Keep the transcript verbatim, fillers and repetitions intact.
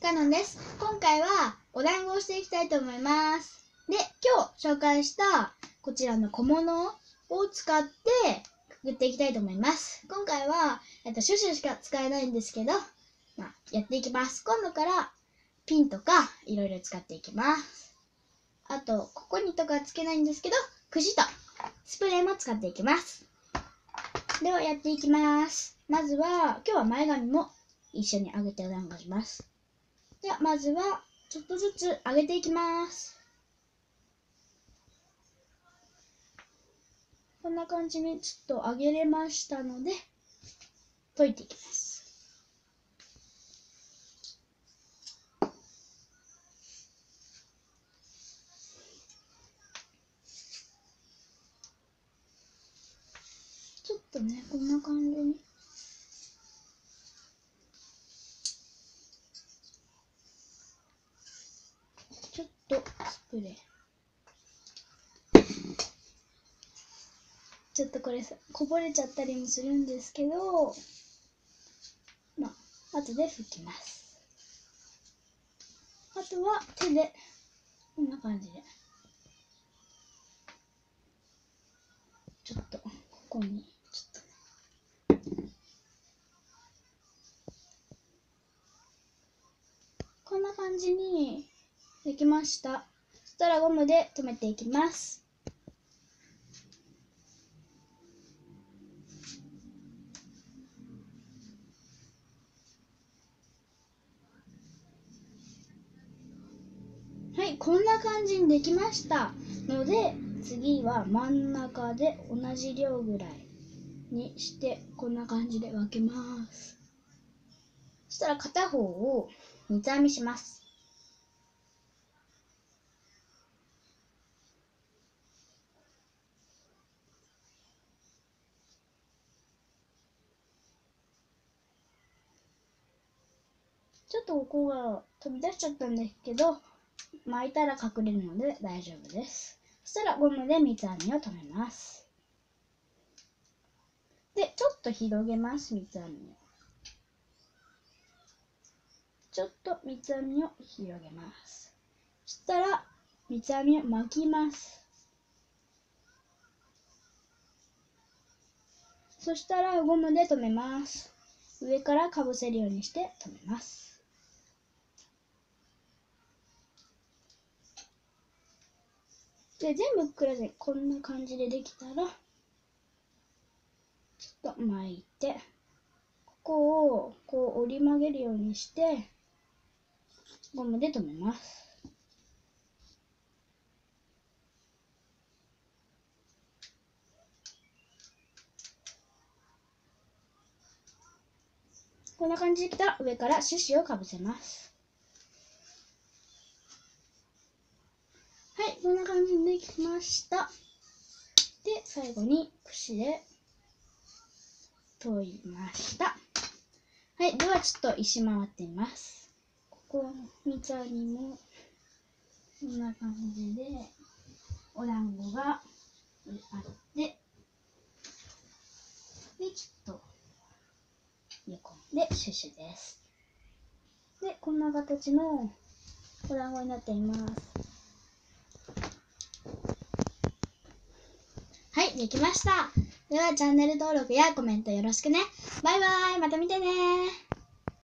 かのんです。今回はお団子をしていきたいと思います。で、今日紹介したこちらの小物を使ってくくっていきたいと思います。今回は、えっと、シュシュしか使えないんですけど、まあ、やっていきます。今度からピンとかいろいろ使っていきます。あと、ここにとかつけないんですけど、くじとスプレーも使っていきます。ではやっていきます。まずは、今日は前髪も一緒に上げてお団子します。では、まずは、ちょっとずつ上げていきます。こんな感じにちょっと上げれましたので、解いていきます。ちょっとね、こんな感じに。ちょっとスプレー。ちょっとこれさ、こぼれちゃったりもするんですけど、まあ、後で拭きます。あとは手で、こんな感じで。ちょっと、ここに、ちょっとね。こんな感じにできました。そしたらゴムで留めていきます。はい、こんな感じにできましたので、次は真ん中で同じ量ぐらいにして、こんな感じで分けます。そしたら片方を三つ編みします。ちょっとここが飛び出しちゃったんですけど、巻いたら隠れるので大丈夫です。そしたらゴムで三つ編みを留めます。で、ちょっと広げます、三つ編みを。ちょっと三つ編みを広げます。そしたら三つ編みを巻きます。そしたらゴムで留めます。上からかぶせるようにして留めます。で、全部くらいでこんな感じでできたら、ちょっと巻いて、ここをこう折り曲げるようにして、ゴムで留めます。こんな感じできたら上からシュシュをかぶせます。はい、こんな感じにできました。で、最後に櫛で研いました。はい、ではちょっと石回ってみます。ここ三つ編みもこんな感じでお団子があって、で、ちょっと横でシュシュです。で、こんな形のお団子になっています。はい、できました。ではチャンネル登録やコメントよろしくね。バイバイ、また見てね。